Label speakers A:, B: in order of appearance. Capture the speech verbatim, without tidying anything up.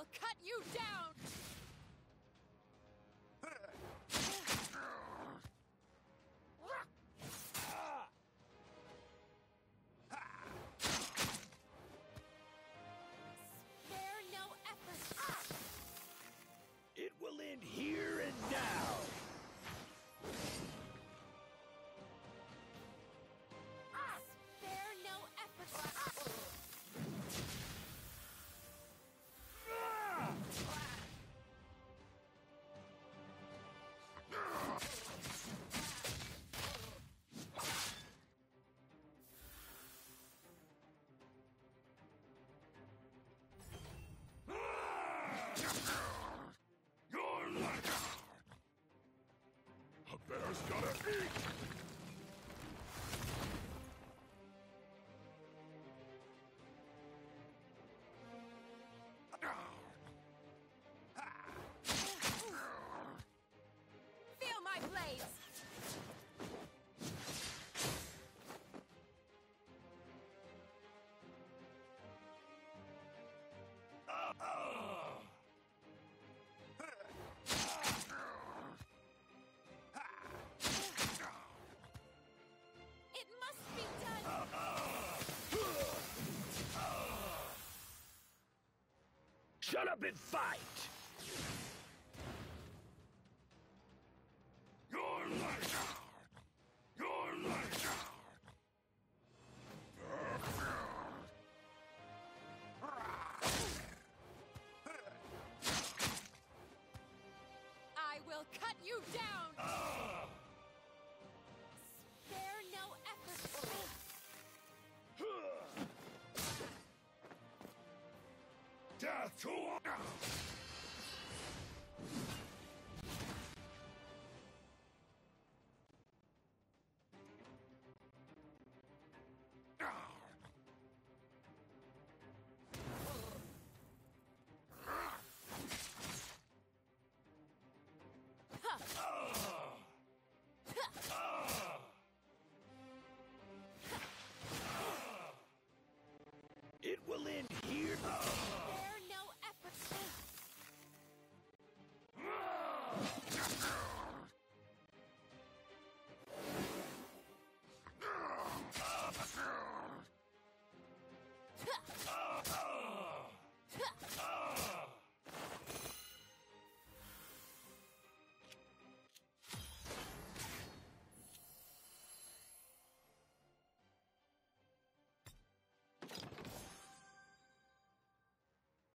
A: will cut you down! Spare no effort!
B: It will end here and now!
A: Spare no effort!
B: You're like a bear's gotta eat!
A: Feel my blades! It must be done!
B: Shut up and fight! You're like You're like
A: I will cut you down! Spare no effort!
B: Death to